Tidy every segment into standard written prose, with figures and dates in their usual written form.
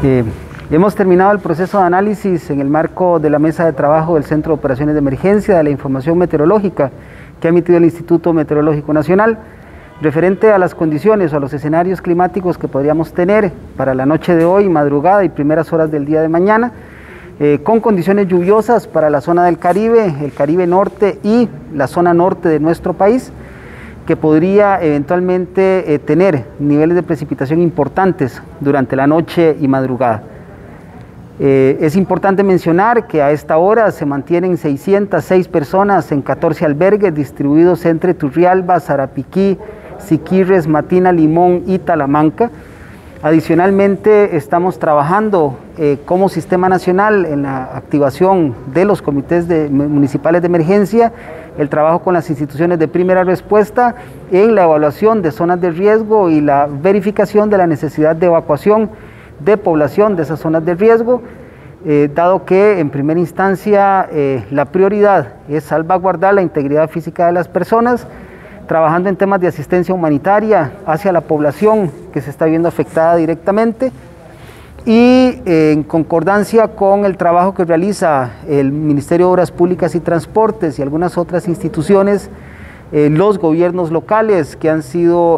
Hemos terminado el proceso de análisis en el marco de la mesa de trabajo del Centro de Operaciones de Emergencia de la Información Meteorológica que ha emitido el Instituto Meteorológico Nacional, referente a las condiciones o a los escenarios climáticos que podríamos tener para la noche de hoy, madrugada y primeras horas del día de mañana, con condiciones lluviosas para la zona del Caribe, el Caribe norte y la zona norte de nuestro país, que podría eventualmente tener niveles de precipitación importantes durante la noche y madrugada. Es importante mencionar que a esta hora se mantienen 606 personas en 14 albergues distribuidos entre Turrialba, Sarapiquí, Siquirres, Matina, Limón y Talamanca. Adicionalmente, estamos trabajando como Sistema Nacional en la activación de los comités municipales de emergencia, el trabajo con las instituciones de primera respuesta en la evaluación de zonas de riesgo y la verificación de la necesidad de evacuación de población de esas zonas de riesgo, dado que en primera instancia la prioridad es salvaguardar la integridad física de las personas, trabajando en temas de asistencia humanitaria hacia la población que se está viendo afectada directamente y en concordancia con el trabajo que realiza el Ministerio de Obras Públicas y Transportes y algunas otras instituciones, los gobiernos locales que han sido,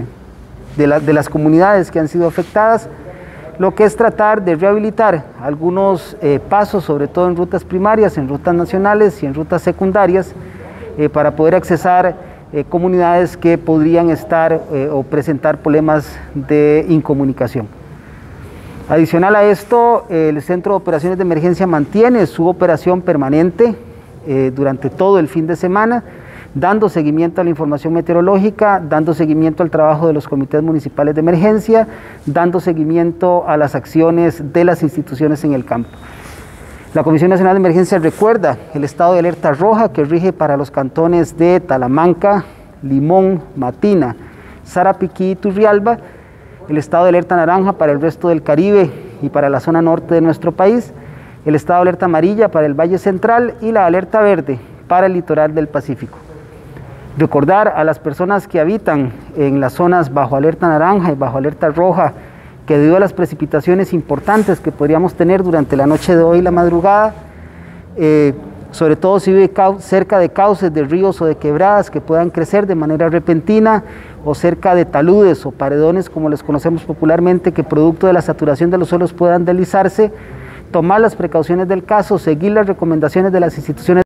de las comunidades que han sido afectadas, lo que es tratar de rehabilitar algunos pasos, sobre todo en rutas primarias, en rutas nacionales y en rutas secundarias, para poder accesar comunidades que podrían estar o presentar problemas de incomunicación. Adicional a esto, el Centro de Operaciones de Emergencia mantiene su operación permanente durante todo el fin de semana, dando seguimiento a la información meteorológica, dando seguimiento al trabajo de los comités municipales de emergencia, dando seguimiento a las acciones de las instituciones en el campo. La Comisión Nacional de Emergencia recuerda el estado de alerta roja que rige para los cantones de Talamanca, Limón, Matina, Sarapiquí y Turrialba, el estado de alerta naranja para el resto del Caribe y para la zona norte de nuestro país, el estado de alerta amarilla para el Valle Central y la alerta verde para el litoral del Pacífico. Recordar a las personas que habitan en las zonas bajo alerta naranja y bajo alerta roja que debido a las precipitaciones importantes que podríamos tener durante la noche de hoy y la madrugada, sobre todo si vive cerca de cauces de ríos o de quebradas que puedan crecer de manera repentina o cerca de taludes o paredones como les conocemos popularmente, que producto de la saturación de los suelos puedan deslizarse, tomar las precauciones del caso, seguir las recomendaciones de las instituciones